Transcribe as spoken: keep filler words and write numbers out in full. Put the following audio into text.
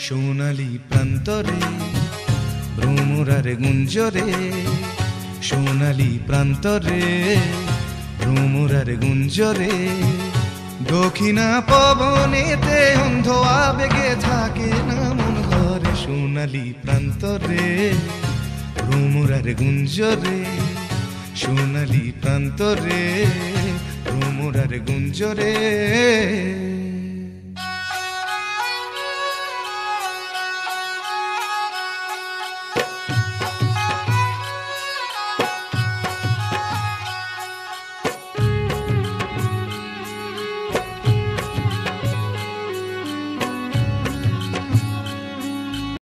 সোনালি প্রান্তরে ভ্রমরারে গুঞ্জরে, সোনালি প্রান্তরে ভ্রমরারে গুঞ্জরে। দক্ষিণা পবনেতে অন্ধ আবেগে থাকে না মন ঘরে, সোনালি প্রান্তরে ভ্রমরারে গুঞ্জরে, সোনালি প্রান্তরে ভ্রমরারে গুঞ্জরে।